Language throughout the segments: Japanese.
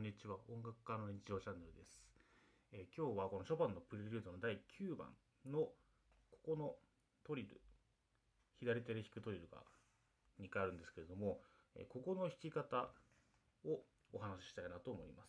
んにちは。音楽家の日常チャンネルです。今日はこのショパンのプレリュードの第9番のここのトリル、左手で弾くトリルが2回あるんですけれども、ここの弾き方をお話ししたいなと思います。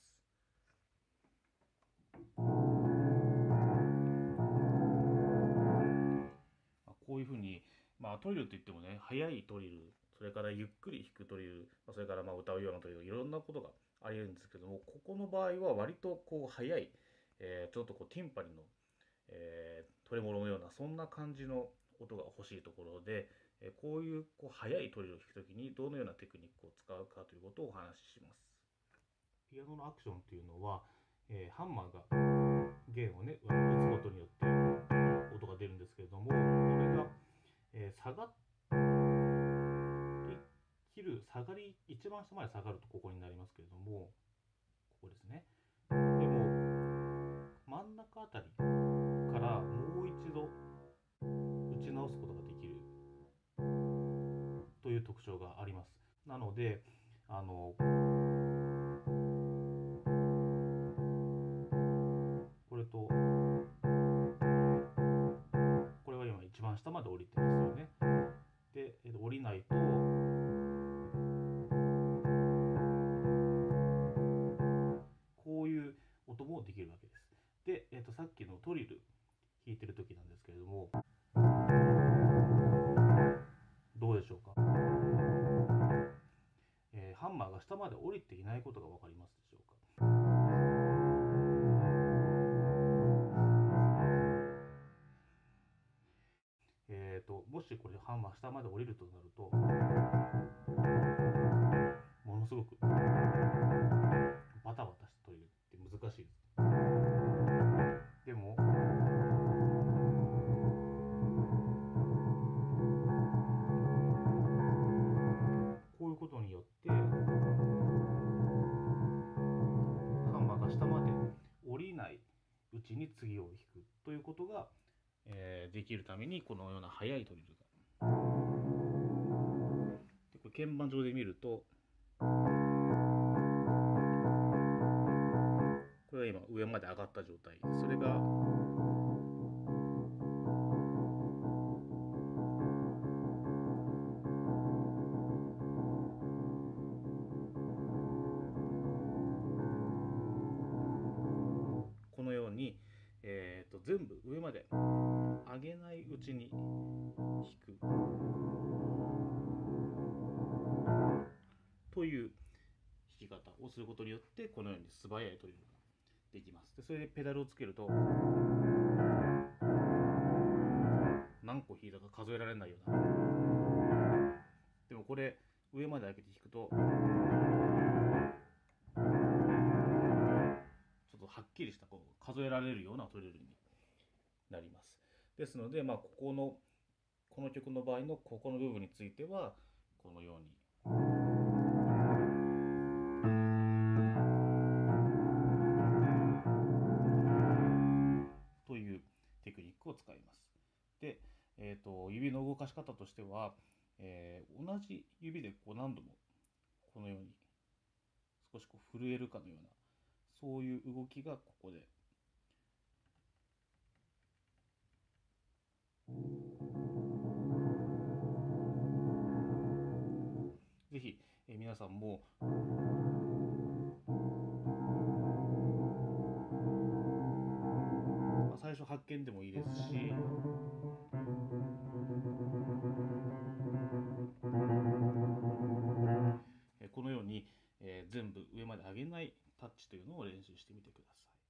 こういうふうに、トリルといってもね、速いトリル、それからゆっくり弾くトリル、それから歌うようなトリル、いろんなことがあり得るんですけども、ここの場合は割とこう速い、ちょっとこうティンパニの、トレモロのようなそんな感じの音が欲しいところで、こういう速いトリルを弾くときにどのようなテクニックを使うかということをお話しします。ピアノのアクションというのは、ハンマーが弦をね打つことによって音が出るんですけれども、これが、下がり一番下まで下がるとここになりますけれども、ここですね。でも真ん中あたりからもう一度打ち直すことができるという特徴があります。なのでこれとこれは今一番下まで降りてますよね。で、降りないとこういう音もできるわけです。で、さっきのトリル弾いてる時なんですけれども、どうでしょうか。ハンマーが下まで降りていないことが分かりますでしょうか。もしこれハンマー下まで降りるとなると、ものすごくバタバタしたトリルって難しいです。でもこういうことによってハンマーが下まで降りないうちに次を弾くということが、できるためにこのような速いトリルが。でこれ鍵盤上で見ると、これは今上まで上がった状態。それがこのように、全部上まで上げないうちに弾くという弾き方をすることによって、このように素早いトリルができます。でそれでペダルをつけると何個弾いたか数えられないような。でもこれ上まで上げて弾くとちょっとはっきりした数えられるようなトリルになります。ですので、この曲の場合のここの部分についてはこのようにというテクニックを使います。で、指の動かし方としては、同じ指で何度もこのように少し震えるかのような、そういう動きがここでぜひ、皆さんも最初発見でもいいですし、このように、全部上まで上げないタッチというのを練習してみてください。